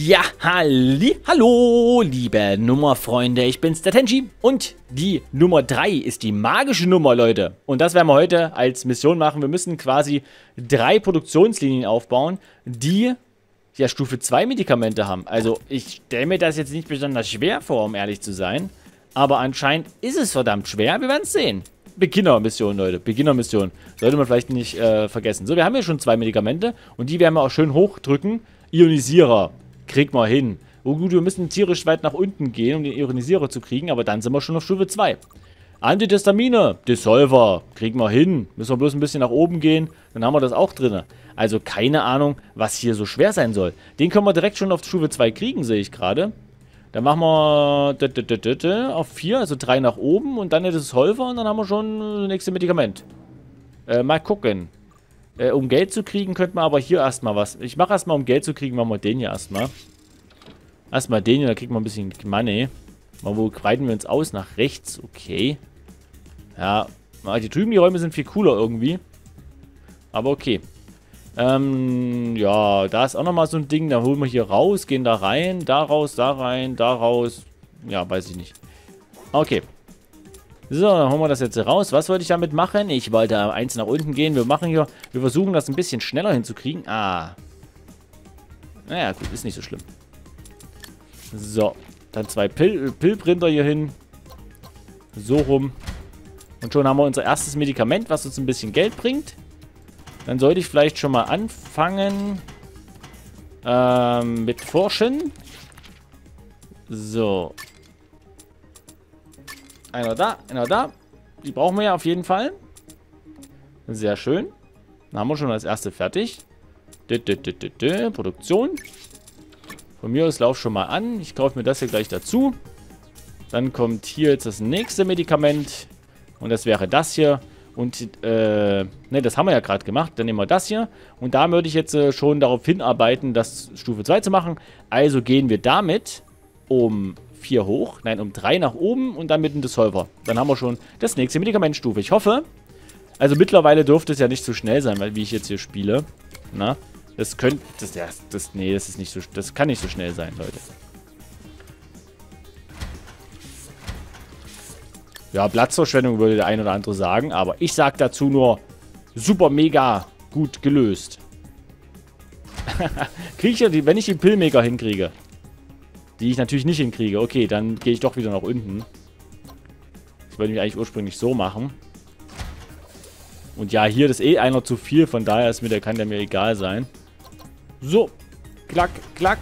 Ja, hallo, liebe Nummerfreunde, ich bin's, der Tenji, und die Nummer 3 ist die magische Nummer, Leute. Und das werden wir heute als Mission machen. Wir müssen quasi 3 Produktionslinien aufbauen, die ja Stufe 2 Medikamente haben. Also ich stelle mir das jetzt nicht besonders schwer vor, um ehrlich zu sein, aber anscheinend ist es verdammt schwer, wir werden es sehen. Beginnermission, Leute, Beginnermission. Sollte man vielleicht nicht vergessen. So, wir haben hier schon 2 Medikamente und die werden wir auch schön hochdrücken. Ionisierer. Krieg mal hin. Oh gut, wir müssen tierisch weit nach unten gehen, um den Ionisierer zu kriegen, aber dann sind wir schon auf Stufe 2. Antihistamine, Dissolver, kriegen wir hin. Müssen wir bloß ein bisschen nach oben gehen, dann haben wir das auch drin. Also keine Ahnung, was hier so schwer sein soll. Den können wir direkt schon auf Stufe 2 kriegen, sehe ich gerade. Dann machen wir auf 4, also 3 nach oben und dann der Dissolver und dann haben wir schon das nächste Medikament. Mal gucken. Um Geld zu kriegen, könnte man aber hier erstmal was. Ich mache erstmal, um Geld zu kriegen, machen wir den hier erstmal. Erstmal den hier, da kriegt man ein bisschen Money. Mal, wo breiten wir uns aus? Nach rechts, okay. Ja, die drüben, die Räume sind viel cooler irgendwie. Aber okay. Ja, da ist auch nochmal so ein Ding. Da holen wir hier raus, gehen da rein, da raus, da rein, da raus. Ja, weiß ich nicht. Okay. So, dann holen wir das jetzt raus. Was wollte ich damit machen? Ich wollte eins nach unten gehen. Wir versuchen das ein bisschen schneller hinzukriegen. Ah. Naja, gut, ist nicht so schlimm. So, dann 2 Pillprinter hier hin. So rum. Und schon haben wir unser erstes Medikament, was uns ein bisschen Geld bringt. Dann sollte ich vielleicht schon mal anfangen mit Forschen. So. Einer da, einer da. Die brauchen wir ja auf jeden Fall. Sehr schön. Dann haben wir schon das erste fertig. Produktion. Von mir aus lauf schon mal an. Ich kaufe mir das hier gleich dazu. Dann kommt hier jetzt das nächste Medikament. Und das wäre das hier. Und, ne, das haben wir ja gerade gemacht. Dann nehmen wir das hier. Und da würde ich jetzt schon darauf hinarbeiten, das Stufe 2 zu machen. Also gehen wir damit um 4 hoch. Nein, um 3 nach oben und dann mit dem Dissolver. Dann haben wir schon das nächste Medikamentstufe. Ich hoffe, also mittlerweile dürfte es ja nicht so schnell sein, weil wie ich jetzt hier spiele. Na, das könnte, nee, das ist nicht so, das kann nicht so schnell sein, Leute. Ja, Platzverschwendung würde der ein oder andere sagen, aber ich sag dazu nur super mega gut gelöst. Kriege ich ja die, wenn ich den Pillmaker hinkriege. Die ich natürlich nicht hinkriege. Okay, dann gehe ich doch wieder nach unten. Das wollte ich eigentlich ursprünglich so machen. Und ja, hier ist eh einer zu viel. Von daher ist kann der mir egal sein. So. Klack, klack.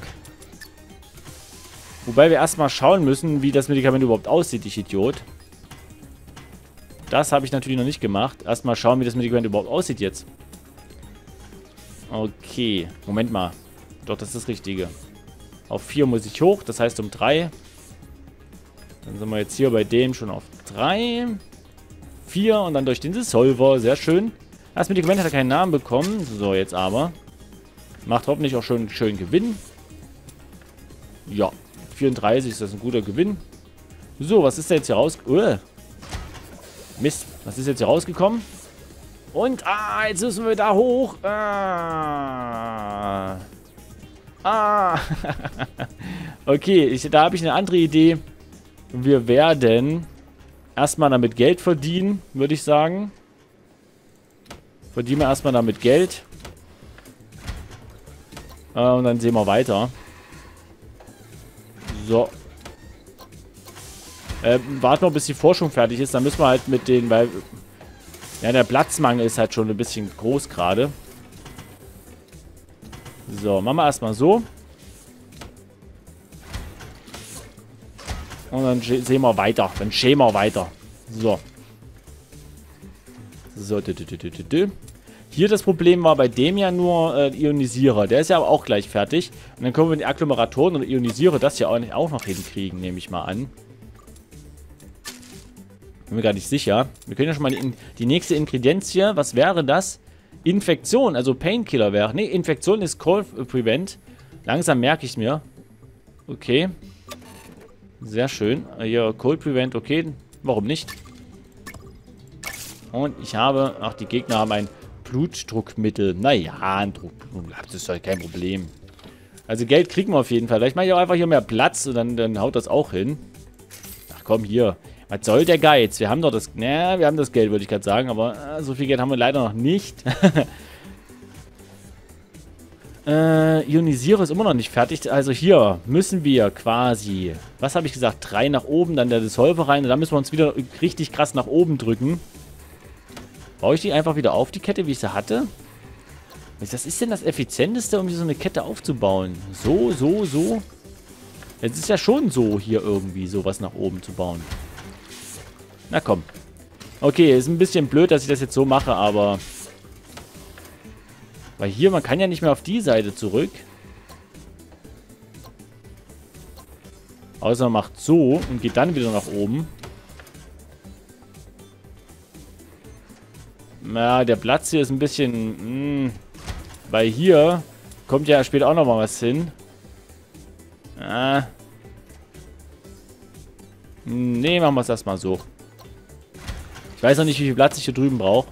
Wobei wir erstmal schauen müssen, wie das Medikament überhaupt aussieht, ich Idiot. Das habe ich natürlich noch nicht gemacht. Erstmal schauen, wie das Medikament überhaupt aussieht jetzt. Okay. Moment mal. Doch, das ist das Richtige. Auf 4 muss ich hoch, das heißt um 3. Dann sind wir jetzt hier bei dem schon auf 3. 4 und dann durch den Dissolver. Sehr schön. Das Medikament hat ja keinen Namen bekommen. So, jetzt aber. Macht hoffentlich auch schon schön Gewinn. Ja, 34 ist das ein guter Gewinn. So, was ist da jetzt hier raus... Mist, was ist jetzt hier rausgekommen? Und, jetzt müssen wir da hoch. Okay, da habe ich eine andere Idee. Wir werden erstmal damit Geld verdienen, würde ich sagen. Verdienen wir erstmal damit Geld. Und dann sehen wir weiter. So. Warten wir, bis die Forschung fertig ist. Dann müssen wir halt mit den, weil... Ja, der Platzmangel ist halt schon ein bisschen groß gerade. So, machen wir erstmal so. Und dann sehen wir weiter. Dann schämen wir weiter. So. So. Hier das Problem war bei dem ja nur Ionisierer. Der ist ja aber auch gleich fertig. Und dann können wir die Agglomeratoren und Ionisierer das ja auch noch hinkriegen, nehme ich mal an. Bin mir gar nicht sicher. Wir können ja schon mal die nächste Ingredienz hier. Was wäre das? Infektion, also Painkiller wäre. Ne, Infektion ist Cold Prevent. Langsam merke ich es mir. Okay. Sehr schön. Hier, Cold Prevent, okay. Warum nicht? Und ich habe... Ach, die Gegner haben ein Blutdruckmittel. Naja, ein Druck. Das ist halt kein Problem. Also Geld kriegen wir auf jeden Fall. Vielleicht mache ich auch einfach hier mehr Platz und dann haut das auch hin. Ach komm, hier. Was soll der Geiz? Wir haben doch das... Naja, wir haben das Geld, würde ich gerade sagen. Aber so viel Geld haben wir leider noch nicht. Ionisierer ist immer noch nicht fertig. Also hier müssen wir quasi... Was habe ich gesagt? 3 nach oben, dann der Dissolver rein. Und dann müssen wir uns wieder richtig krass nach oben drücken. Baue ich die einfach wieder auf, die Kette, wie ich sie hatte? Was ist denn das Effizienteste, um hier so eine Kette aufzubauen? So, so, so. Es ist ja schon so, hier irgendwie sowas nach oben zu bauen. Na komm. Okay, ist ein bisschen blöd, dass ich das jetzt so mache, aber... Weil hier, man kann ja nicht mehr auf die Seite zurück. Außer man macht so und geht dann wieder nach oben. Na, der Platz hier ist ein bisschen... weil hier kommt ja später auch noch mal was hin. Nee, machen wir es erstmal so. Ich weiß noch nicht, wie viel Platz ich hier drüben brauche.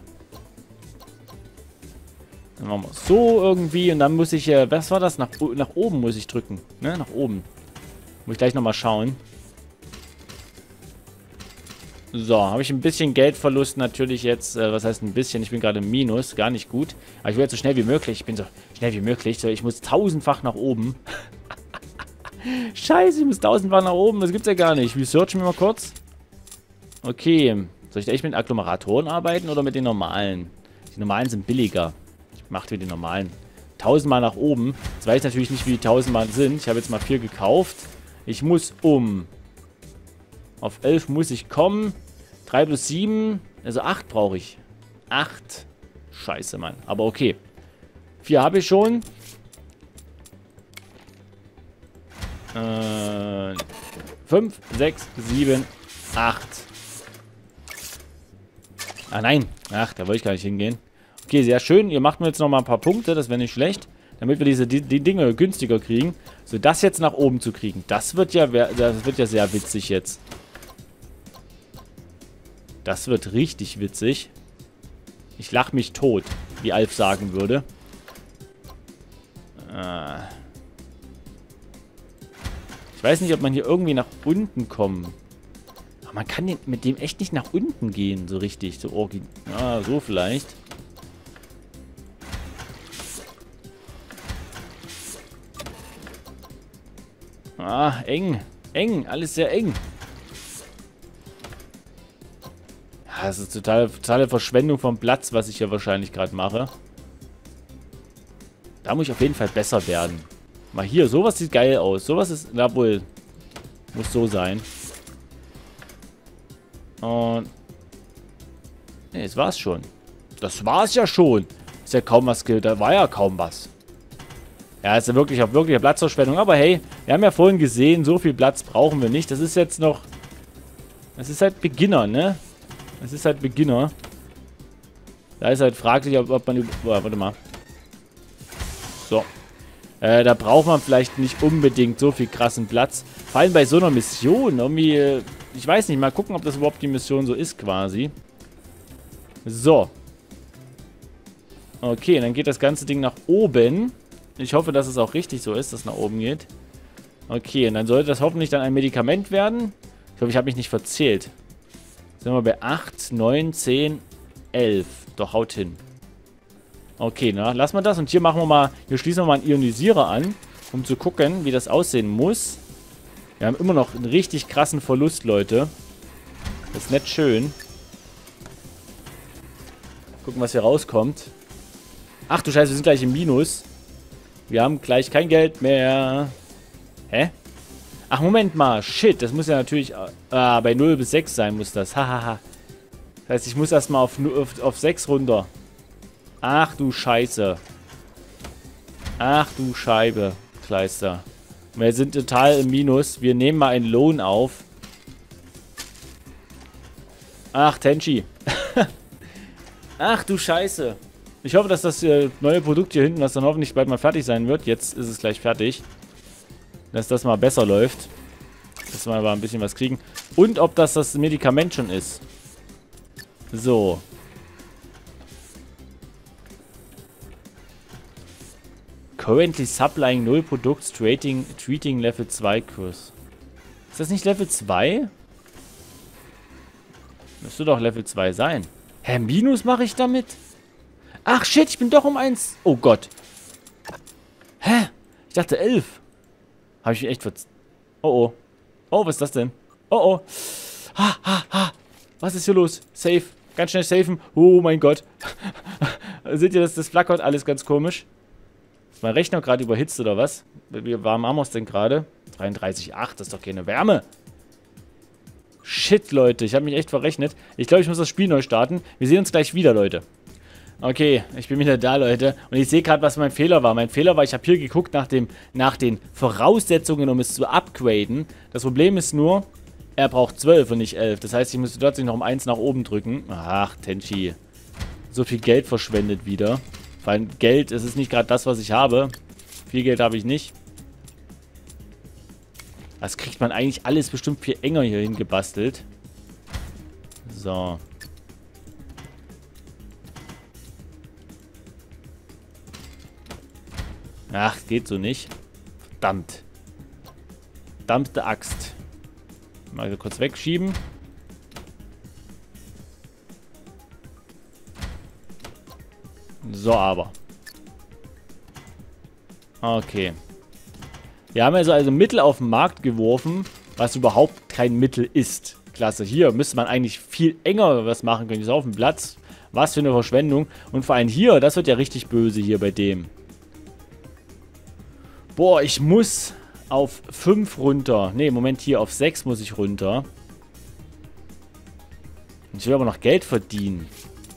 Dann machen wir es so irgendwie und dann muss ich, was war das? Nach oben muss ich drücken. Ne, nach oben. Muss ich gleich nochmal schauen. So, habe ich ein bisschen Geldverlust natürlich jetzt. Was heißt ein bisschen? Ich bin gerade im Minus. Gar nicht gut. Aber ich will jetzt so schnell wie möglich. Ich bin so schnell wie möglich. So, ich muss 1000-fach nach oben. Scheiße, ich muss 1000-fach nach oben. Das gibt's ja gar nicht. Researchen wir mal kurz. Okay. Soll ich da echt mit Agglomeratoren arbeiten oder mit den normalen? Die normalen sind billiger. Ich mache wieder die normalen. 1000 Mal nach oben. Jetzt weiß ich natürlich nicht, wie die 1000 Mal sind. Ich habe jetzt mal 4 gekauft. Ich muss auf 11 muss ich kommen. 3 plus 7. Also 8 brauche ich. 8. Scheiße, Mann. Aber okay. 4 habe ich schon. 5, 6, 7, 8. Ah, nein. Ach, da wollte ich gar nicht hingehen. Okay, sehr schön. Ihr macht mir jetzt nochmal ein paar Punkte. Das wäre nicht schlecht. Damit wir die Dinge günstiger kriegen. So, das jetzt nach oben zu kriegen. Das wird ja sehr witzig jetzt. Das wird richtig witzig. Ich lache mich tot, wie Alf sagen würde. Ich weiß nicht, ob man hier irgendwie nach unten kommt. Aber man kann mit dem echt nicht nach unten gehen, so richtig. So, so vielleicht. Eng. Eng. Alles sehr eng. Ja, das ist totale Verschwendung vom Platz, was ich hier wahrscheinlich gerade mache. Da muss ich auf jeden Fall besser werden. Mal hier, sowas sieht geil aus. Sowas ist, na wohl, muss so sein. Und, ne, das war's schon. Das war's ja schon. Ist ja kaum was, da war ja kaum was. Ja, ist ja wirklich Platzverschwendung. Aber hey, wir haben ja vorhin gesehen, so viel Platz brauchen wir nicht. Das ist jetzt noch, das ist halt Beginner, ne? Das ist halt Beginner. Da ist halt fraglich, ob man... warte mal. So. Da braucht man vielleicht nicht unbedingt so viel krassen Platz. Vor allem bei so einer Mission. Irgendwie... ich weiß nicht. Mal gucken, ob das überhaupt die Mission so ist quasi. So. Okay, dann geht das ganze Ding nach oben. Ich hoffe, dass es auch richtig so ist, dass es nach oben geht. Okay, und dann sollte das hoffentlich dann ein Medikament werden. Ich hoffe, ich habe mich nicht verzählt. Sind wir bei 8, 9, 10, 11. Doch, haut hin. Okay, na, lassen wir das. Und hier machen wir mal, hier schließen wir mal einen Ionisierer an, um zu gucken, wie das aussehen muss. Wir haben immer noch einen richtig krassen Verlust, Leute. Das ist nicht schön. Gucken, was hier rauskommt. Ach du Scheiße, wir sind gleich im Minus. Wir haben gleich kein Geld mehr. Hä? Ach, Moment mal. Shit, das muss ja natürlich... bei 0 bis 6 sein muss das. Hahaha. Das heißt, ich muss erstmal auf 6 runter. Ach du Scheiße. Ach du Scheibe, Kleister. Wir sind total im Minus. Wir nehmen mal einen Lohn auf. Ach, Tenchi. Ach du Scheiße. Ich hoffe, dass das neue Produkt hier hinten, das dann hoffentlich bald mal fertig sein wird. Jetzt ist es gleich fertig. Dass das mal besser läuft. Dass wir aber ein bisschen was kriegen. Und ob das Medikament schon ist. So. Currently supplying 0 Products, treating Level 2 Kurs. Ist das nicht Level 2? Müsste doch Level 2 sein. Hä, Minus mache ich damit? Ach, shit, ich bin doch um 1. Oh Gott. Hä? Ich dachte 11. Habe ich mich echt Oh, oh. Oh, was ist das denn? Oh, oh. Ha, ha, ha. Was ist hier los? Safe. Ganz schnell safen. Oh mein Gott. Seht ihr, das flackert alles ganz komisch? Ist mein Rechner gerade überhitzt oder was? Wie warm haben wir es denn gerade? 33,8, das ist doch keine Wärme. Shit, Leute, ich habe mich echt verrechnet. Ich glaube, ich muss das Spiel neu starten. Wir sehen uns gleich wieder, Leute. Okay, ich bin wieder da, Leute. Und ich sehe gerade, was mein Fehler war. Mein Fehler war, ich habe hier geguckt nach den Voraussetzungen, um es zu upgraden. Das Problem ist nur, er braucht 12 und nicht 11. Das heißt, ich müsste plötzlich noch um 1 nach oben drücken. Ach, Tenchi. So viel Geld verschwendet wieder. Vor allem Geld, es ist nicht gerade das, was ich habe. Viel Geld habe ich nicht. Das kriegt man eigentlich alles bestimmt viel enger hier hingebastelt. So. Ach, geht so nicht. Verdammt. Verdammte Axt. Mal kurz wegschieben. So, aber. Okay. Wir haben also Mittel auf den Markt geworfen, was überhaupt kein Mittel ist. Klasse. Hier müsste man eigentlich viel enger was machen können. Ist auf dem Platz. Was für eine Verschwendung. Und vor allem hier, das wird ja richtig böse hier bei dem. Boah, ich muss auf 5 runter. Ne, Moment, hier auf 6 muss ich runter. Ich will aber noch Geld verdienen.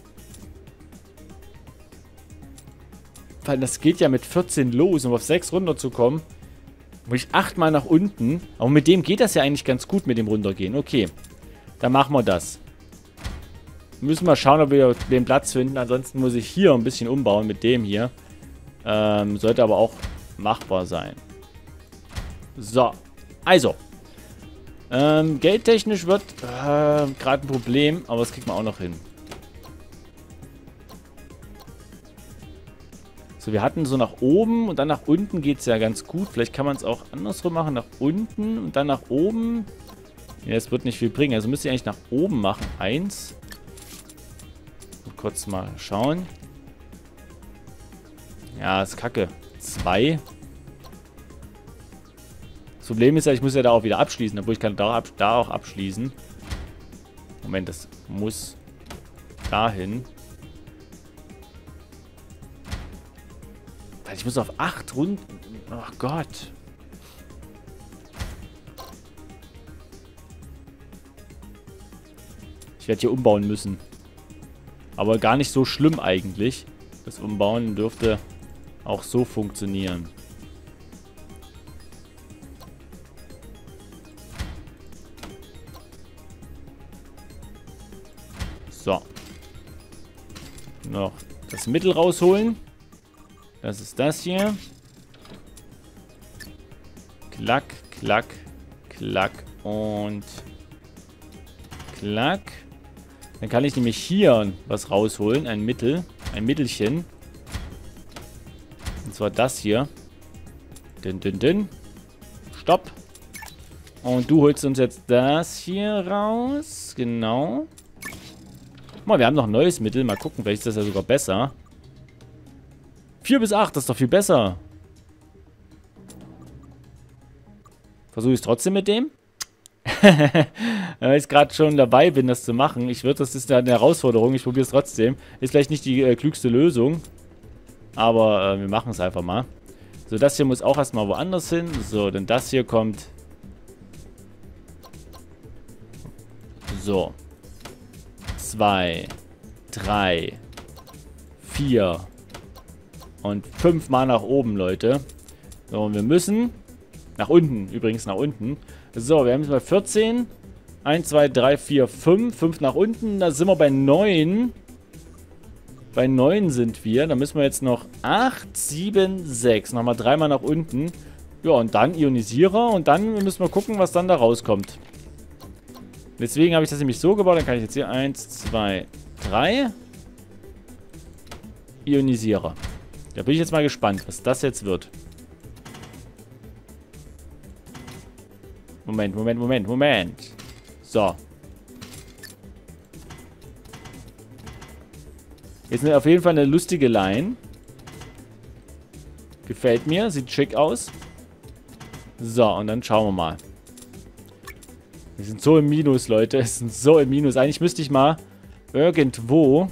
Weil das geht ja mit 14 los, um auf 6 runterzukommen. Muss ich 8 Mal nach unten. Aber mit dem geht das ja eigentlich ganz gut, mit dem runtergehen. Okay, dann machen wir das. Müssen wir schauen, ob wir den Platz finden. Ansonsten muss ich hier ein bisschen umbauen mit dem hier. Sollte aber auch machbar sein. So, also. Geldtechnisch wird gerade ein Problem, aber das kriegt man auch noch hin. So, wir hatten so nach oben und dann nach unten geht es ja ganz gut. Vielleicht kann man es auch andersrum machen, nach unten und dann nach oben. Ja, das wird nicht viel bringen. Also müsst ihr eigentlich nach oben machen. 1. Kurz mal schauen. Ja, ist kacke. 2. Das Problem ist ja, ich muss ja da auch wieder abschließen, obwohl ich kann da auch abschließen. Moment, das muss dahin. Ich muss auf 8 Runden. Oh Gott. Ich werde hier umbauen müssen. Aber gar nicht so schlimm eigentlich. Das Umbauen dürfte auch so funktionieren. So. Noch das Mittel rausholen. Das ist das hier. Klack, klack, klack und klack. Dann kann ich nämlich hier was rausholen. Ein Mittel. Ein Mittelchen. Und zwar das hier. Dün, dün, dün. Stopp. Und du holst uns jetzt das hier raus. Genau. Guck mal, wir haben noch ein neues Mittel. Mal gucken, vielleicht ist das ja sogar besser. 4 bis 8, das ist doch viel besser. Versuche ich es trotzdem mit dem? Weil ich gerade schon dabei bin, das zu machen. Das ist eine Herausforderung. Ich probiere es trotzdem. Ist vielleicht nicht die klügste Lösung. Aber wir machen es einfach mal. So, das hier muss auch erstmal woanders hin. So, denn das hier kommt. So. 2, 3, 4 und 5 Mal nach oben, Leute. So, und wir müssen nach unten, übrigens nach unten. So, wir haben jetzt mal 14. 1, 2, 3, 4, 5. 5 nach unten, da sind wir bei 9. Bei 9 sind wir. Da müssen wir jetzt noch 8, 7, 6. Nochmal 3 Mal nach unten. Ja, und dann Ionisierer. Und dann müssen wir gucken, was dann da rauskommt. Deswegen habe ich das nämlich so gebaut. Dann kann ich jetzt hier 1, 2, 3. Ionisierer. Da bin ich jetzt mal gespannt, was das jetzt wird. Moment. So. Jetzt auf jeden Fall eine lustige Line. Gefällt mir, sieht schick aus. So, und dann schauen wir mal. Wir sind so im Minus, Leute. Wir sind so im Minus. Eigentlich müsste ich mal irgendwo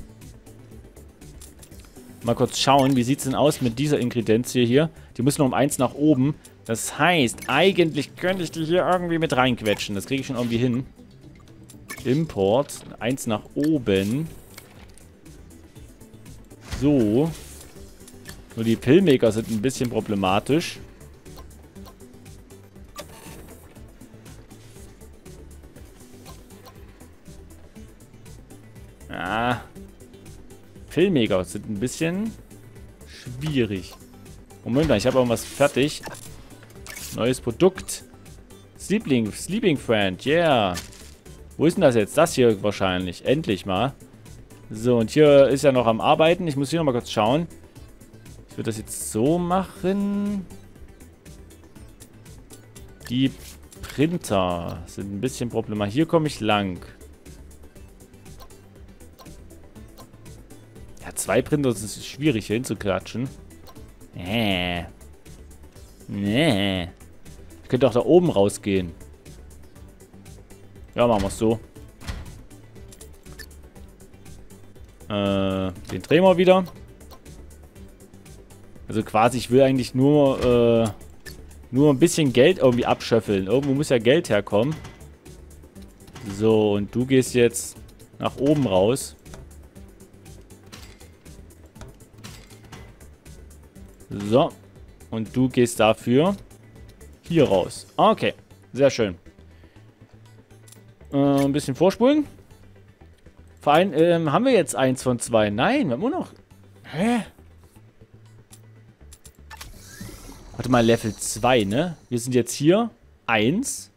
mal kurz schauen, wie sieht es denn aus mit dieser Ingredienz hier. Die muss nur um 1 nach oben. Das heißt, eigentlich könnte ich die hier irgendwie mit reinquetschen. Das kriege ich schon irgendwie hin. Import. 1 nach oben. So. Nur die Pillmaker sind ein bisschen problematisch. Ah. Pillmaker sind ein bisschen schwierig. Moment mal, ich habe irgendwas fertig. Neues Produkt. Sleeping Friend, yeah. Wo ist denn das jetzt? Das hier wahrscheinlich. Endlich mal. So, und hier ist ja noch am Arbeiten. Ich muss hier noch mal kurz schauen. Ich würde das jetzt so machen. Die Printer sind ein bisschen problematisch. Hier komme ich lang. Ja, 2 Printer, das ist schwierig hier hinzuklatschen. Nee. Ich könnte auch da oben rausgehen. Ja, machen wir es so. Den drehen wir wieder. Also quasi, ich will eigentlich nur ein bisschen Geld irgendwie abschöffeln. Irgendwo muss ja Geld herkommen. So, und du gehst jetzt nach oben raus. So. Und du gehst dafür hier raus. Okay, sehr schön. Ein bisschen vorspulen. Vor allem, haben wir jetzt 1 von 2? Nein, wir haben nur noch... Hä? Warte mal, Level 2, ne? Wir sind jetzt hier. 1.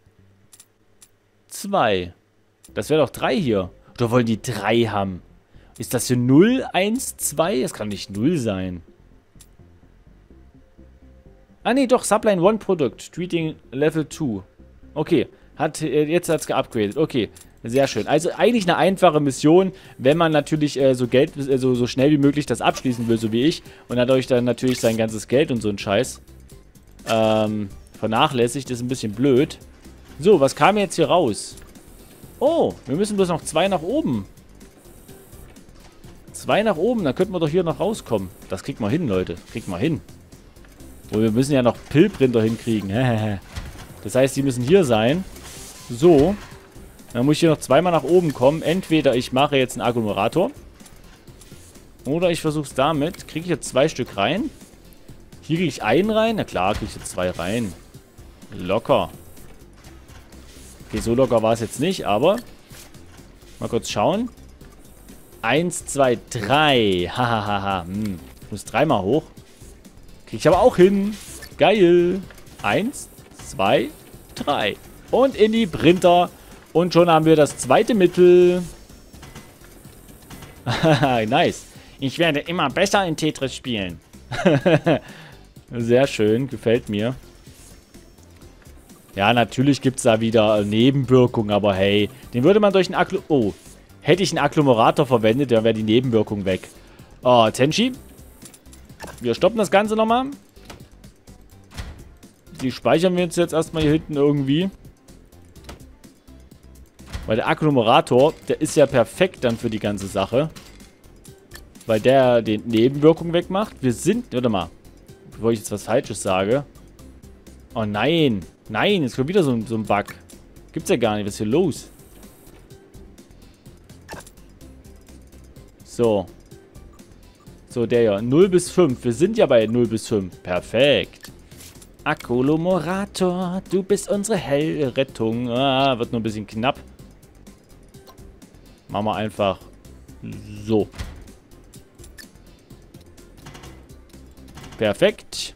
2. Das wäre doch 3 hier. Oder wollen die 3 haben? Ist das hier 0, 1, 2? Das kann nicht 0 sein. Ah, nee, doch. Subline 1 Product. Treating Level 2. Okay. Jetzt hat es geupgradet. Okay. Sehr schön. Also eigentlich eine einfache Mission, wenn man natürlich so schnell wie möglich das abschließen will, so wie ich. Und dadurch dann natürlich sein ganzes Geld und so ein Scheiß vernachlässigt. Ist ein bisschen blöd. So, was kam jetzt hier raus? Oh, wir müssen bloß noch 2 nach oben. 2 nach oben, dann könnten wir doch hier noch rauskommen. Das kriegt man hin, Leute. Kriegt man hin. Oh, wir müssen ja noch Pillprinter hinkriegen. Das heißt, die müssen hier sein. So. Dann muss ich hier noch 2-mal nach oben kommen. Entweder ich mache jetzt einen Agglomerator. Oder ich versuche es damit. Kriege ich jetzt 2 Stück rein? Hier kriege ich einen rein. Na klar, kriege ich jetzt 2 rein. Locker. Okay, so locker war es jetzt nicht, aber... Mal kurz schauen. 1, 2, 3. Hahaha. Ich muss 3-mal hoch. Kriege ich aber auch hin. Geil. 1, 2, 3. Und in die Printer. Und schon haben wir das zweite Mittel. Nice. Ich werde immer besser in Tetris spielen. Sehr schön. Gefällt mir. Ja, natürlich gibt es da wieder Nebenwirkungen. Aber hey, den würde man durch einen hätte ich einen Agglomerator verwendet, dann wäre die Nebenwirkung weg. Oh, Tenchi. Wir stoppen das Ganze nochmal. Die speichern wir uns jetzt erstmal hier hinten irgendwie. Weil der Agglomerator, der ist ja perfekt dann für die ganze Sache. Weil der den Nebenwirkungen wegmacht. Wir sind... Warte mal. Bevor ich jetzt was Falsches sage. Oh nein. Nein, jetzt kommt wieder so ein Bug. Gibt's ja gar nicht. Was ist hier los? So. So, der ja. 0 bis 5. Wir sind ja bei 0 bis 5. Perfekt. Agglomerator, du bist unsere Hellrettung. Ah, wird nur ein bisschen knapp. Machen wir einfach so. Perfekt.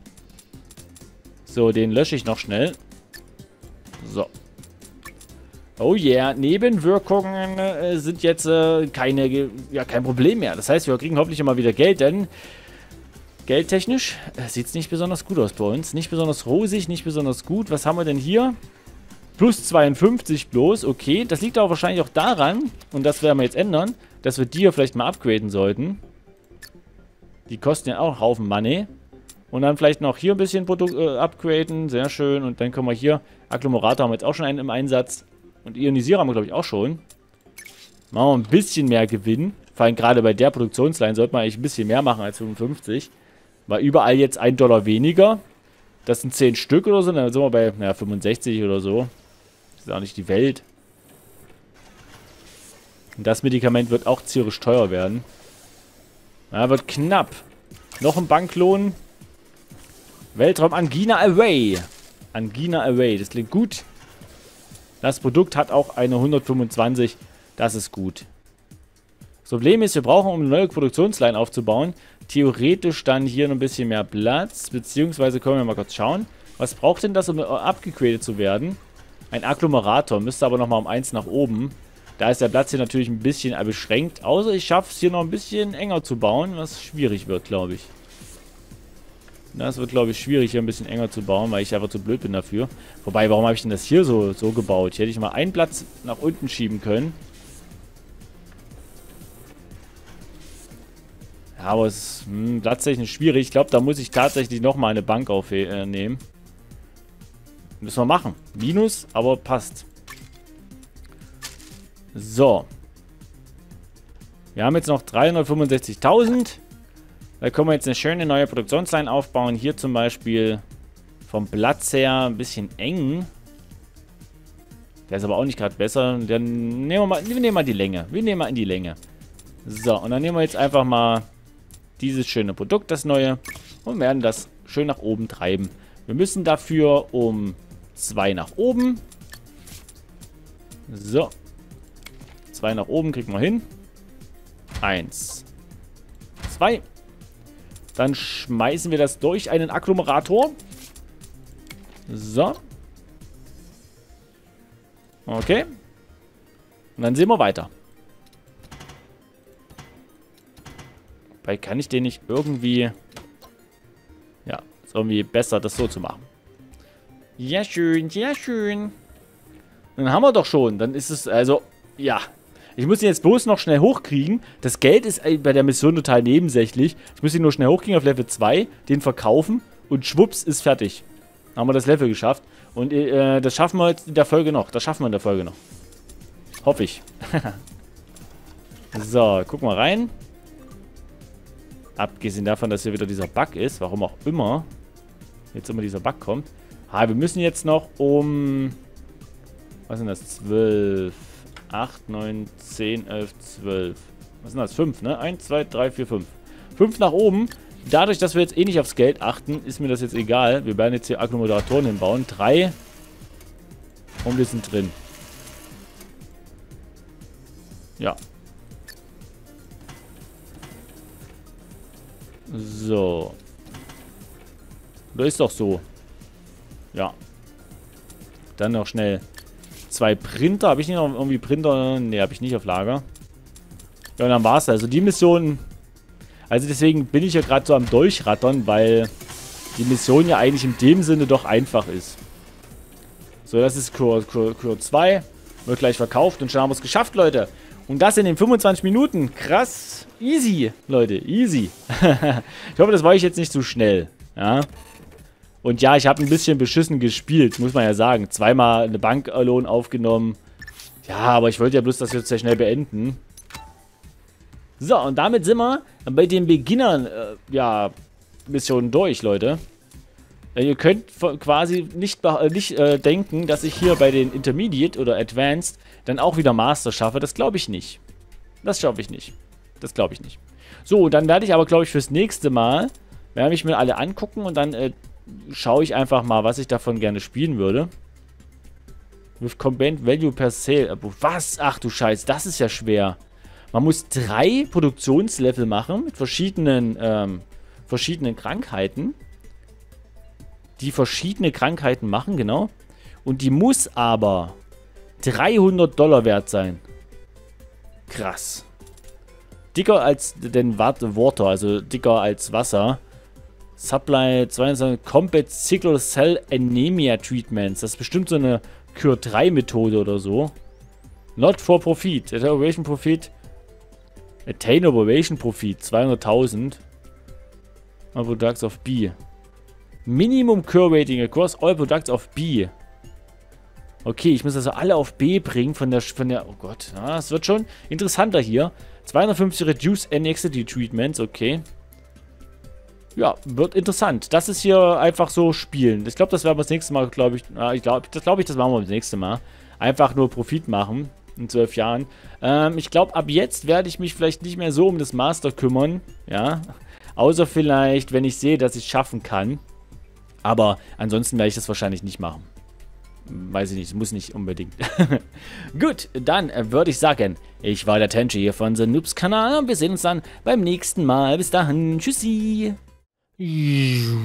So, den lösche ich noch schnell. So. Oh yeah, Nebenwirkungen sind jetzt kein Problem mehr. Das heißt, wir kriegen hoffentlich immer wieder Geld, denn Geldtechnisch sieht es nicht besonders gut aus bei uns. Nicht besonders rosig, nicht besonders gut. Was haben wir denn hier? Plus 52 bloß. Okay, das liegt aber wahrscheinlich auch daran, und das werden wir jetzt ändern, dass wir die hier vielleicht mal upgraden sollten. Die kosten ja auch einen Haufen Money. Und dann vielleicht noch hier ein bisschen Produkt upgraden. Sehr schön. Und dann können wir hier... Agglomerator haben wir jetzt auch schon einen im Einsatz. Und Ionisierer haben wir, glaube ich, auch schon. Machen wir ein bisschen mehr Gewinn. Vor allem gerade bei der Produktionsline sollte man eigentlich ein bisschen mehr machen als 55. Weil überall jetzt $1 weniger. Das sind 10 Stück oder so. Dann sind wir bei, naja, 65 oder so. Das ist auch nicht die Welt. Und das Medikament wird auch tierisch teuer werden. Ja, wird knapp. Noch ein Banklohn. Weltraum Angina Away. Angina Away. Das klingt gut. Das Produkt hat auch eine 125. Das ist gut. Das Problem ist, wir brauchen, um eine neue Produktionsline aufzubauen, theoretisch dann hier noch ein bisschen mehr Platz. Beziehungsweise können wir mal kurz schauen. Was braucht denn das, um abgegradet zu werden? Ein Agglomerator. Müsste aber nochmal um 1 nach oben. Da ist der Platz hier natürlich ein bisschen beschränkt. Außer ich schaffe es hier noch ein bisschen enger zu bauen, was schwierig wird, glaube ich. Das wird, glaube ich, schwierig, hier ein bisschen enger zu bauen, weil ich einfach zu blöd bin dafür. Wobei, warum habe ich denn das hier so gebaut? Hier hätte ich mal einen Platz nach unten schieben können. Ja, aber es ist platztechnisch schwierig. Ich glaube, da muss ich tatsächlich nochmal eine Bank aufnehmen. Müssen wir machen. Minus, aber passt. So. Wir haben jetzt noch 365.000. Da können wir jetzt eine schöne neue Produktionsline aufbauen. Hier zum Beispiel vom Platz her ein bisschen eng. Der ist aber auch nicht gerade besser. Dann nehmen wir mal die Länge. Wir nehmen mal in die Länge. So, und dann nehmen wir jetzt einfach mal dieses schöne Produkt, das neue, und werden das schön nach oben treiben. Wir müssen dafür um 2 nach oben. So. 2 nach oben kriegen wir hin. 1, 2. Dann schmeißen wir das durch einen Agglomerator. So. Okay. Und dann sehen wir weiter. Weil kann ich den nicht irgendwie... Ja, ist irgendwie besser, das so zu machen. Ja, schön, sehr schön. Dann haben wir doch schon. Dann ist es, also, ja. Ich muss ihn jetzt bloß noch schnell hochkriegen. Das Geld ist bei der Mission total nebensächlich. Ich muss ihn nur schnell hochkriegen auf Level 2, den verkaufen und schwupps ist fertig. Haben wir das Level geschafft. Und das schaffen wir jetzt in der Folge noch. Das schaffen wir in der Folge noch. Hoffe ich. So, gucken wir rein. Abgesehen davon, dass hier wieder dieser Bug ist, warum auch immer jetzt immer dieser Bug kommt. Ah, wir müssen jetzt noch um... Was sind das? 12... 8, 9, 10, 11, 12. Was sind das? 5, ne? 1, 2, 3, 4, 5. 5 nach oben. Dadurch, dass wir jetzt eh nicht aufs Geld achten, ist mir das jetzt egal. Wir werden jetzt hier Agglomeratoren hinbauen. 3. Und wir sind drin. Ja. So. Oder ist doch so. Ja. Dann noch schnell 2 Printer. Habe ich nicht noch irgendwie Printer? Ne, habe ich nicht auf Lager. Ja, und dann war es. Also die Mission... Also deswegen bin ich ja gerade so am Durchrattern, weil die Mission ja eigentlich in dem Sinne doch einfach ist. So, das ist Kur 2. Wird gleich verkauft und schon haben wir es geschafft, Leute. Und das in den 25 Minuten. Krass. Easy, Leute. Easy. Ich hoffe, das war ich jetzt nicht zu schnell. Ja. Und ja, ich habe ein bisschen beschissen gespielt, muss man ja sagen. 2-mal eine Banklohn aufgenommen. Ja, aber ich wollte ja bloß das jetzt sehr schnell beenden. So, und damit sind wir bei den Beginnern, ja, Missionen durch, Leute. Ihr könnt quasi nicht denken, dass ich hier bei den Intermediate oder Advanced dann auch wieder Master schaffe. Das glaube ich nicht. Das schaffe ich nicht. Das glaube ich nicht. So, dann werde ich aber, glaube ich, fürs nächste Mal, werde ich mir alle angucken und dann schaue ich einfach mal, was ich davon gerne spielen würde. With Combined Value per Sale. Was? Ach du Scheiß, das ist ja schwer. Man muss 3 Produktionslevel machen mit verschiedenen Krankheiten. Die verschiedene Krankheiten machen, genau. Und die muss aber $300 wert sein. Krass. Dicker als den Water, also dicker als Wasser. Supply 22 Combat Sickle Cell Anemia Treatments. Das ist bestimmt so eine Cure 3 Methode oder so. Not for Profit. Operation Profit. Attain Operation Profit. 200.000. Products of B. Minimum Cure Rating across all Products of B. Okay, ich muss also alle auf B bringen von der oh Gott, ja, es wird schon interessanter hier. 250 Reduced Anxiety Treatments, okay. Ja, wird interessant. Das ist hier einfach so spielen. Ich glaube, das werden wir das nächste Mal, glaube ich. Das machen wir das nächste Mal. Einfach nur Profit machen in 12 Jahren. Ich glaube, ab jetzt werde ich mich vielleicht nicht mehr so um das Master kümmern. Ja. Außer vielleicht, wenn ich sehe, dass ich es schaffen kann. Aber ansonsten werde ich das wahrscheinlich nicht machen. Weiß ich nicht, muss nicht unbedingt. Gut, dann würde ich sagen, ich war der Tenchi hier von The Noobs Kanal. Wir sehen uns dann beim nächsten Mal. Bis dahin, tschüssi.